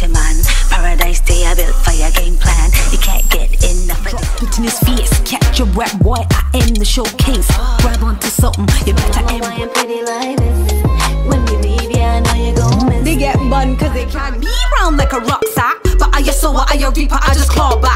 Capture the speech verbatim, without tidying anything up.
party man. Paradise day I built fire game plan. You can't get enough. Drop it in his face, catch your rap boy, I am the showcase. Grab onto something, you better aim. Why I'm pretty like this? When we leave, yeah, I know you're gon' miss. They get bun cause they can't be round like a rock star. But I your soul, I your reaper, I just claw back.